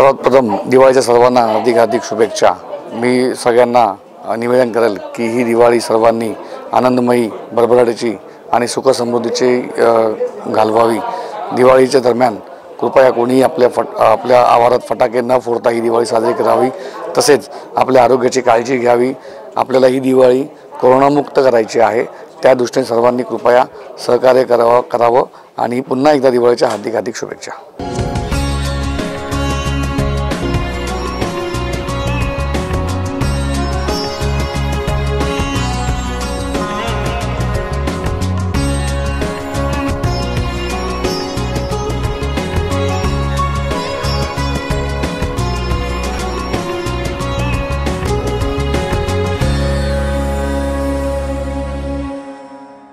सर्वात प्रथम दिवाळीच्या सर्वांना हार्दिक हार्दिक शुभेच्छा। मी सगळ्यांना निवेदन करेल की ही दिवाळी सर्वांनी आनंदमयी, भरभराटीची आणि सुख समृद्धीची घालवावी। दिवाळीच्या दरम्यान कृपया कोणी आपल्या आवारात फटाके न फोडता ही दिवाळी साजरी करावी। तसेच आपल्या आरोग्याची काळजी घ्यावी। आपल्याला ही दिवाळी कोरोनामुक्त करायची आहे, त्या दृष्टीने सर्वांनी कृपया सहकार्य करावं आणि पुन्हा एकदा दिवाळीच्या हार्दिक हार्दिक शुभेच्छा।